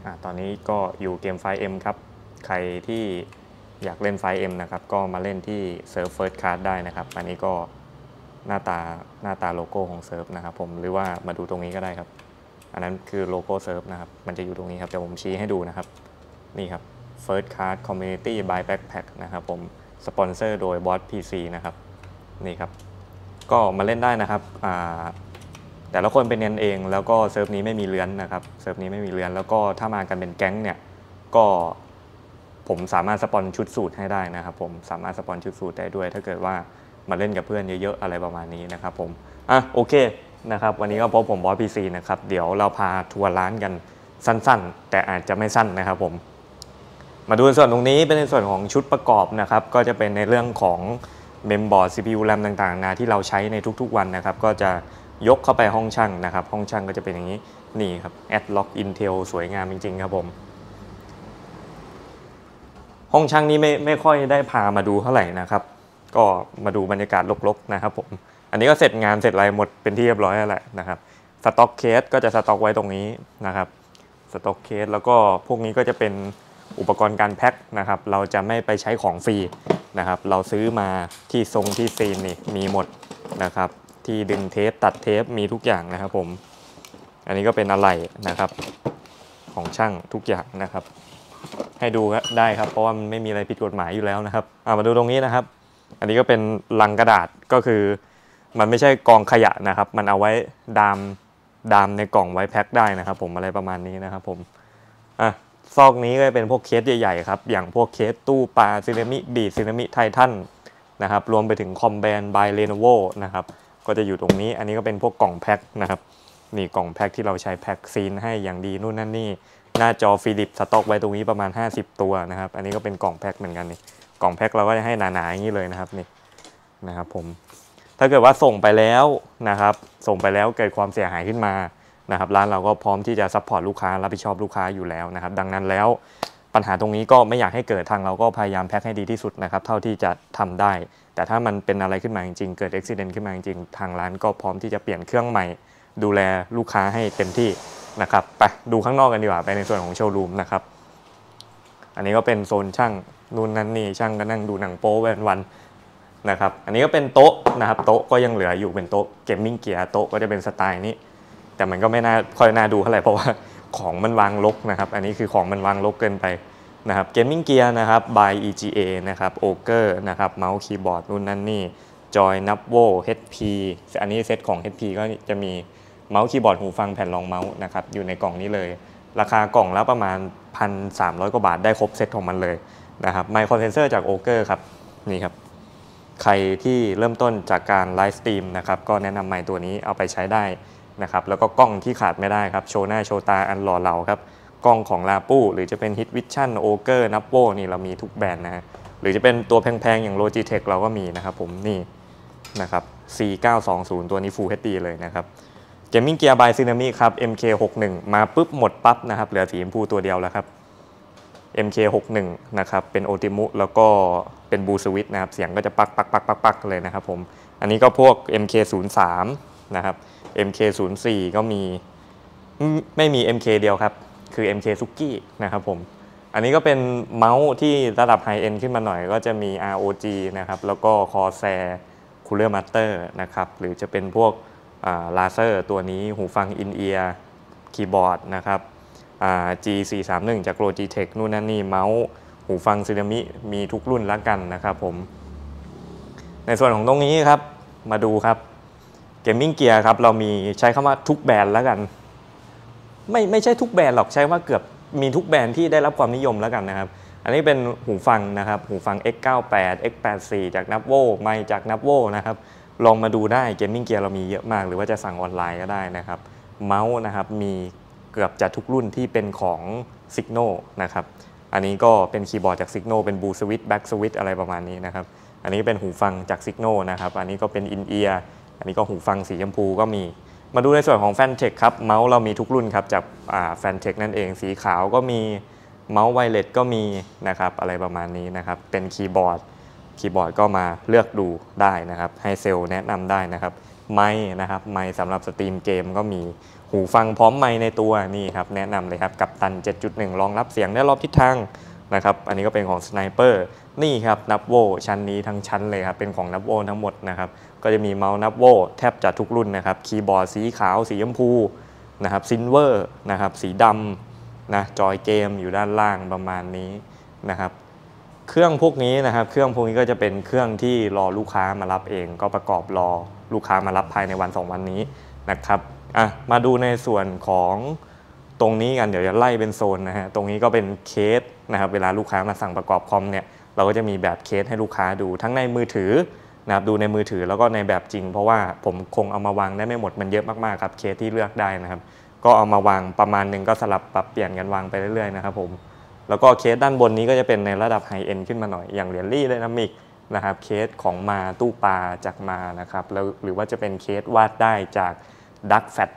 ตอนนี้ก็อยู่เกม 5M ครับใครที่อยากเล่น 5M นะครับก็มาเล่นที่เซิร์ฟ First Card ได้นะครับอันนี้ก็หน้าตาโลโก้ของเซิร์ฟนะครับผมหรือว่ามาดูตรงนี้ก็ได้ครับอันนั้นคือโลโก้เซิร์ฟนะครับมันจะอยู่ตรงนี้ครับเดี๋ยวผมชี้ให้ดูนะครับนี่ครับ First Card Community by Backpack นะครับผมสปอนเซอร์โดย Boss PC นะครับนี่ครับก็มาเล่นได้นะครับแต่ละคนเป็นกันเองแล้วก็เซิร์ฟนี้ไม่มีเลื้อนนะครับเซิร์ฟนี้ไม่มีเลื้อนแล้วก็ถ้ามากันเป็นแก๊งเนี่ยก็ผมสามารถสปอนชุดสูตรให้ได้นะครับผมสามารถสปอนชุดสูตรได้ด้วยถ้าเกิดว่ามาเล่นกับเพื่อนเยอะๆอะไรประมาณนี้นะครับผมโอเคนะครับวันนี้ก็พบผมบอสพีซีนะครับเดี๋ยวเราพาทัวร์ร้านกันสั้นๆแต่อาจจะไม่สั้นนะครับผมมาดูส่วนตรงนี้เป็นในส่วนของชุดประกอบนะครับก็จะเป็นในเรื่องของเมมบอร์ด CPU RAM ต่างๆนะที่เราใช้ในทุกๆวันนะครับก็จะยกเข้าไปห้องช่างนะครับห้องช่างก็จะเป็นอย่างนี้นี่ครับ Adlock Intel สวยงามจริงๆครับผมห้องช่างนี้ไม่ค่อยได้พามาดูเท่าไหร่นะครับก็มาดูบรรยากาศรกๆนะครับผมอันนี้ก็เสร็จงานเสร็จอะไรหมดเป็นที่เรียบร้อยแล้วแหละนะครับสต็อกเคสก็จะสต็อกไว้ตรงนี้นะครับสต็อกเคสแล้วก็พวกนี้ก็จะเป็นอุปกรณ์การแพ็คนะครับเราจะไม่ไปใช้ของฟรีนะครับเราซื้อมาที่ทรงที่ซีนนี่มีหมดนะครับที่ดึงเทปตัดเทปมีทุกอย่างนะครับผมอันนี้ก็เป็นอะไหล่นะครับของช่างทุกอย่างนะครับให้ดูได้ครับเพราะว่ามันไม่มีอะไรผิดกฎหมายอยู่แล้วนะครับมาดูตรงนี้นะครับอันนี้ก็เป็นลังกระดาษก็คือมันไม่ใช่กองขยะนะครับมันเอาไว้ดามในกล่องไว้แพ็คได้นะครับผมอะไรประมาณนี้นะครับผมซอกนี้ก็เป็นพวกเคสใหญ่ๆครับอย่างพวกเคสตู้ปลาซีรามิบีดซีรามิไททันนะครับรวมไปถึงคอมแบนบายเลโนโวนะครับก็จะอยู่ตรงนี้อันนี้ก็เป็นพวกกล่องแพ็คนะครับนี่กล่องแพ็คที่เราใช้แพ็คซีนให้อย่างดีนู่นนั่นนี่หน้าจอฟิลิปสต็อกไว้ตรงนี้ประมาณ50ตัวนะครับอันนี้ก็เป็นกล่องแพ็คเหมือนกันนี่กล่องแพ็คเราก็จะให้หนาๆอย่างนี้เลยนะครับนี่นะครับผมถ้าเกิดว่าส่งไปแล้วนะครับส่งไปแล้วเกิดความเสียหายขึ้นมานะครับร้านเราก็พร้อมที่จะซัพพอร์ตลูกค้ารับผิดชอบลูกค้าอยู่แล้วนะครับดังนั้นแล้วปัญหาตรงนี้ก็ไม่อยากให้เกิดทางเราก็พยายามแพ็คให้ดีที่สุดนะครับเท่าที่จะทำได้แต่ถ้ามันเป็นอะไรขึ้นมาจริงๆเกิดอุบิเหตุขึ้นมาจริงๆทางร้านก็พร้อมที่จะเปลี่ยนเครื่องใหม่ดูแลลูกค้าให้เต็มที่นะครับไปดูข้างนอกกันดีกว่าไปในส่วนของโชว์รูมนะครับอันนี้ก็เป็นโซนช่างนู่นนั่นนี่ช่างก็นั่งดูหนังโป๊วันๆนะครับอันนี้ก็เป็นโต๊ะนะครับโต๊ะก็ยังเหลืออยู่เป็นโต๊ะเกมมิ่งเกียร์โต๊ะก็จะเป็นสไตล์นี้แต่มันก็ไม่น่าค่อยน่าดูเท่าไหร่เพราะว่าของมันวางรกนะครับอันนี้คือของมันวางรกเกินไปนะครับเกมมิ่งเกียร์นะครับ by EGA นะครับโอเกอร์นะครับเมาส์คีย์บอร์ดนู่นนั่นนี่จอยนับโว HP อันนี้เซตของ HP ก็จะมีเมาส์คีย์บอร์ดหูฟังแผ่นรองเมาส์นะครับอยู่ในกล่องนี้เลยราคากล่องละประมาณ 1,300 กว่าบาทได้ครบเซตของมันเลยนะครับไมโครเซนเซอร์จากโอเกอร์ครับนี่ครับใครที่เริ่มต้นจากการไลฟ์สตรีมนะครับก็แนะนำไมค์ตัวนี้เอาไปใช้ได้นะครับแล้วก็กล้องที่ขาดไม่ได้ครับโชว์หน้าโชว์ตาอันหล่อเหลาครับกล้องของลาปูหรือจะเป็น Hit Vision โอเกอร์นับโวนี่เรามีทุกแบรนด์นะฮะหรือจะเป็นตัวแพงๆอย่าง Logitech เราก็มีนะครับผมนี่นะครับ C920 ตัวนี้ Full HD เลยนะครับเกมมิ่งเกียร์บายซีนามิครับ MK61 มาปุ๊บหมดปั๊บนะครับเหลือสีชมพูตัวเดียวแล้วครับ MK61 นะครับเป็นโอติมุแล้วก็เป็นบูสวิตนะครับเสียงก็จะปักเลยนะครับผมอันนี้ก็พวก MK03 นะครับ MK04 ก็มีไม่มี MK เดียวครับคือ MK ซุกี้นะครับผมอันนี้ก็เป็นเมาส์ที่ระดับไฮเอ็นขึ้นมาหน่อยก็จะมี ROG นะครับแล้วก็ Corsair Cooler Master นะครับหรือจะเป็นพวกลาเซอร์ตัวนี้หูฟัง In-ear คีย์บอร์ดนะครับG431 จาก Logitech นู่นนั่นนี่เมาส์หูฟังซีรามิมีทุกรุ่นแล้วกันนะครับผมในส่วนของตรงนี้ครับมาดูครับเกมมิ่งเกียร์ครับเรามีใช้คำว่าทุกแบรนด์แล้วกันไม่ใช่ทุกแบรนด์หรอกใช้ว่าเกือบมีทุกแบรนด์ที่ได้รับความนิยมแล้วกันนะครับอันนี้เป็นหูฟังนะครับหูฟัง X98 X84 จากนับโวไมค์จากนับโวนะครับลองมาดูได้เกมมิ่งเกียร์เรามีเยอะมากหรือว่าจะสั่งออนไลน์ก็ได้นะครับเมาส์นะครับมีเกือบจะทุกรุ่นที่เป็นของ Signal นะครับอันนี้ก็เป็นคีย์บอร์ดจาก Signal เป็น Blue Switch Back Switch อะไรประมาณนี้นะครับอันนี้เป็นหูฟังจาก Signal นะครับอันนี้ก็เป็น In-ear อันนี้ก็หูฟังสีชมพูก็มีมาดูในส่วนของ Fantech ครับเมาส์เรามีทุกรุ่นครับจากFantech นั่นเองสีขาวก็มีเมาส์ไวเลสก็มีนะครับอะไรประมาณนี้นะครับเป็นคีย์บอร์ดก็มาเลือกดูได้นะครับให้เซลล์แนะนำได้นะครับไมค์นะครับไมค์สำหรับสตรีมเกมก็มีหูฟังพร้อมไมค์ในตัวนี่ครับแนะนำเลยครับกัปตัน 7.1 รองรับเสียงได้รอบทิศทางนะครับอันนี้ก็เป็นของ Sniper นี่ครับนับโวชั้นนี้ทั้งชั้นเลยครับเป็นของนับโวทั้งหมดนะครับก็จะมีเมาส์นับโวแทบจะทุกรุ่นนะครับคีย์บอร์ดสีขาวสีชมพูนะครับซิลเวอร์นะครับสีดำนะจอยเกมอยู่ด้านล่างประมาณนี้นะครับเครื่องพวกนี้นะครับเครื่องพวกนี้ก็จะเป็นเครื่องที่รอลูกค้ามารับเองก็ประกอบรอลูกค้ามารับภายในวัน2วันนี้นะครับมาดูในส่วนของตรงนี้กันเดี๋ยวจะไล่เป็นโซนนะฮะตรงนี้ก็เป็นเคสนะครับเวลาลูกค้ามาสั่งประกอบคอมเนี่ยเราก็จะมีแบบเคสให้ลูกค้าดูทั้งในมือถือนะครับดูในมือถือแล้วก็ในแบบจริงเพราะว่าผมคงเอามาวางได้ไม่หมดมันเยอะมากๆครับเคสที่เลือกได้นะครับก็เอามาวางประมาณนึงก็สลับปรับเปลี่ยนกันวางไปเรื่อยๆนะครับผมแล้วก็เคสด้านบนนี้ก็จะเป็นในระดับไฮเอ็นด์ขึ้นมาหน่อยอย่างเหรียญลี่ไดนามิกนะครับเคสของมาตู้ปลาจากมานะครับแล้วหรือว่าจะเป็นเคสวาดได้จากดักแฟต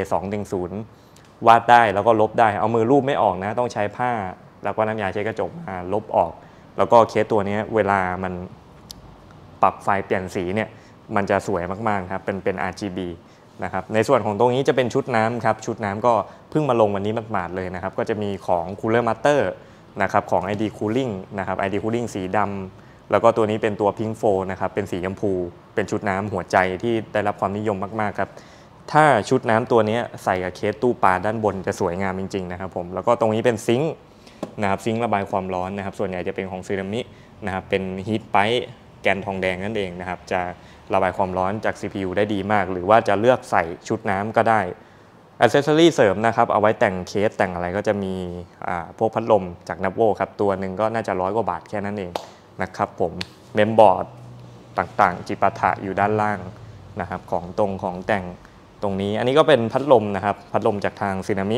DK210 วาดได้แล้วก็ลบได้เอามือรูปไม่ออกนะต้องใช้ผ้าแล้วก็น้ำยาเช็ดกระจกมาลบออกแล้วก็เคสตัวนี้เวลามันปรับไฟเปลี่ยนสีเนี่ยมันจะสวยมากๆครับเป็น RGB นะครับในส่วนของตรงนี้จะเป็นชุดน้ำครับชุดน้ำก็เพิ่งมาลงวันนี้หมาดๆเลยนะครับก็จะมีของ Cooler Master นะครับของ ID Cooling นะครับ ID Cooling สีดำแล้วก็ตัวนี้เป็นตัว Pink Flow นะครับเป็นสีชมพูเป็นชุดน้ำหัวใจที่ได้รับความนิยมมากๆครับถ้าชุดน้ำตัวนี้ใส่กับเคสตู้ปลาด้านบนจะสวยงามจริงๆนะครับผมแล้วก็ตรงนี้เป็นซิงค์นะครับซิงค์ระบายความร้อนนะครับส่วนใหญ่จะเป็นของซีรามินะครับเป็นฮีทไพป์แกนทองแดงนั่นเองนะครับจะระบายความร้อนจาก CPU ได้ดีมากหรือว่าจะเลือกใส่ชุดน้ำก็ได้Accessory เสริมนะครับเอาไว้แต่งเคสแต่งอะไรก็จะมีพวกพัดลมจากนับโวครับตัวหนึ่งก็น่าจะ100 กว่าบาทแค่นั้นเองนะครับผมเมมบอร์ดต่างๆจิปาถะอยู่ด้านล่างนะครับของแต่งตรงนี้อันนี้ก็เป็นพัดลมนะครับพัดลมจากทางซีนามิ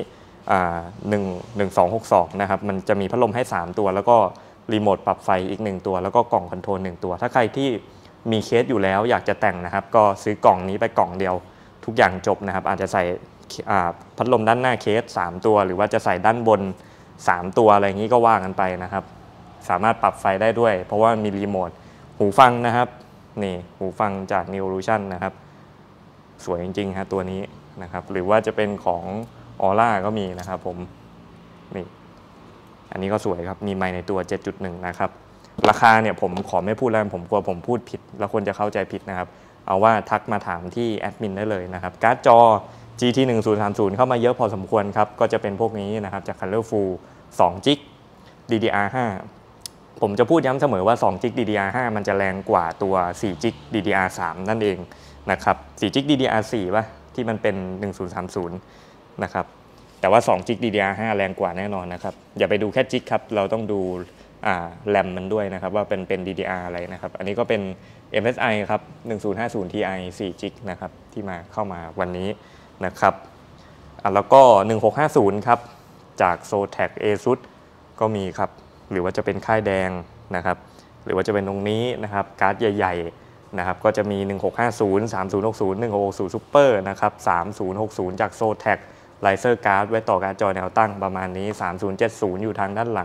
1262นะครับมันจะมีพัดลมให้ 3 ตัวแล้วก็รีโมทปรับไฟอีก1ตัวแล้วก็กล่องคอนโทรล1ตัวถ้าใครที่มีเคสอยู่แล้วอยากจะแต่งนะครับก็ซื้อกล่องนี้ไปกล่องเดียวทุกอย่างจบนะครับอาจจะใส่พัดลมด้านหน้าเคส3ตัวหรือว่าจะใส่ด้านบน3ตัวอะไรอย่างนี้ก็ว่ากันไปนะครับสามารถปรับไฟได้ด้วยเพราะว่ามีรีโมทหูฟังนะครับนี่หูฟังจาก Neolution นะครับสวยจริงๆฮะตัวนี้นะครับหรือว่าจะเป็นของ Aura ก็มีนะครับผมนี่อันนี้ก็สวยครับมีไมค์ในตัว 7.1 นะครับราคาเนี่ยผมขอไม่พูดแล้วผมกลัวผมพูดผิดแล้วคนจะเข้าใจผิดนะครับเอาว่าทักมาถามที่แอดมินได้เลยนะครับการ์ดจอGT 1030เข้ามาเยอะพอสมควรครับก็จะเป็นพวกนี้นะครับจาก Colorful 2 g DDR5 ผมจะพูดย้ำเสมอว่า2 g DDR5 มันจะแรงกว่าตัว4 g DDR3 นั่นเองนะครับ4 g DDR4 ป่ะที่มันเป็น1030นะครับแต่ว่า2 g DDR5 แรงกว่าแน่นอนนะครับอย่าไปดูแค่จิกครับเราต้องดูแรมมันด้วยนะครับว่าเป็น DDR อะไรนะครับอันนี้ก็เป็น MSI ครับ1050 Ti 4 g นะครับที่เข้ามาวันนี้นะครับแล้วก็1650ครับจาก Zotac ASUS ก็มีครับหรือว่าจะเป็นค่ายแดงนะครับหรือว่าจะเป็นตรงนี้นะครับการ์ดใหญ่ๆนะครับก็จะมี1650 3060 1660 Super นะครับ3060จาก Zotac Laser Card ไว้ต่อการ์ดจอแนวตั้งประมาณนี้3070อยู่ทางด้านหลัง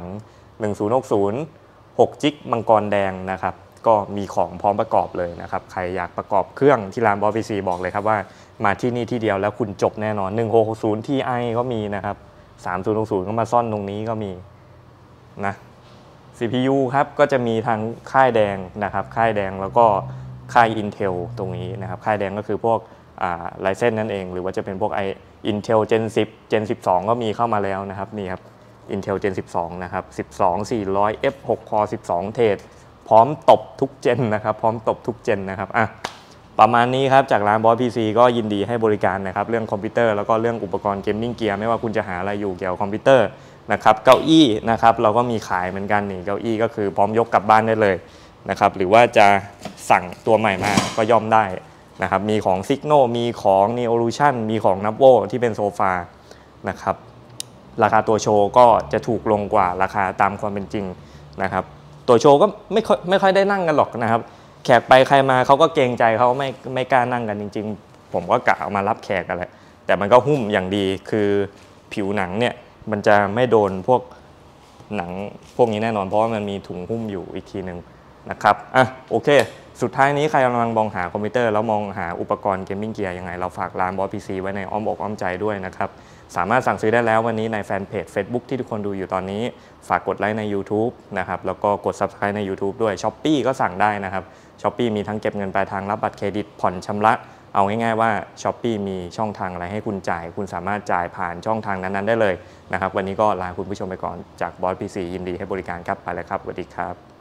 1060 6 g มังกรแดงนะครับก็มีของพร้อมประกอบเลยนะครับใครอยากประกอบเครื่องที่ร้านบอส PC บอกเลยครับว่ามาที่นี่ที่เดียวแล้วคุณจบแน่นอน1660 Ti ก็มีนะครับ3060ก็มาซ่อนตรงนี้ก็มีนะ CPU ครับก็จะมีทางค่ายแดงนะครับค่ายแดงแล้วก็ค่าย Intel ตรงนี้นะครับค่ายแดงก็คือพวกRyzen นั่นเองหรือว่าจะเป็นพวกIntel Gen 10 Gen 12ก็มีเข้ามาแล้วนะครับนี่ครับ Intel Gen 12นะครับ12 400 F6 Core 12 เทรดพร้อมตบทุกเจนนะครับพร้อมตบทุกเจนนะครับประมาณนี้ครับจากร้านบอส PC ก็ยินดีให้บริการนะครับเรื่องคอมพิวเตอร์แล้วก็เรื่องอุปกรณ์เกมมิ่งเกียร์ไม่ว่าคุณจะหาอะไรอยู่เกี่ยวกับคอมพิวเตอร์นะครับเก้าอี้นะครับเราก็มีขายเหมือนกันนี่เก้าอี้ก็คือพร้อมยกกลับบ้านได้เลยนะครับหรือว่าจะสั่งตัวใหม่มาก็ย่อมได้นะครับมีของ Signo มีของ Neolution มีของ Navvo ที่เป็นโซฟานะครับราคาตัวโชว์ก็จะถูกลงกว่าราคาตามความเป็นจริงนะครับตัวโชว์ก็ไม่ค่อยได้นั่งกันหรอกนะครับแขกไปใครมาเขาก็เกรงใจเขาไม่กล้านั่งกันจริงๆผมก็กะเอามารับแขกกันแหละแต่มันก็หุ้มอย่างดีคือผิวหนังเนี่ยมันจะไม่โดนพวกหนังพวกนี้แน่นอนเพราะว่ามันมีถุงหุ้มอยู่อีกทีหนึ่งนะครับโอเคสุดท้ายนี้ใครกำลังมองหาคอมพิวเตอร์แล้วมองหาอุปกรณ์เกมมิ่งเกียร์ยังไงเราฝากร้านบอสพีซีไว้ในอ้อมอกอ้อมใจด้วยนะครับสามารถสั่งซื้อได้แล้ววันนี้ในแฟนเพจ Facebook ที่ทุกคนดูอยู่ตอนนี้ฝากกดไลค์ใน YouTube นะครับแล้วก็กด Subscribe ใน YouTube ด้วย Shopee ก็สั่งได้นะครับ Shopee มีทั้งเก็บเงินปลายทางรับบัตรเครดิตผ่อนชำระเอาง่ายๆว่า Shopee มีช่องทางอะไรให้คุณจ่ายคุณสามารถจ่ายผ่านช่องทางนั้นๆได้เลยนะครับวันนี้ก็ลาคุณผู้ชมไปก่อนจากบอสพีซียินดีให้บริการครับไปแล้วครับสวัสดีครับ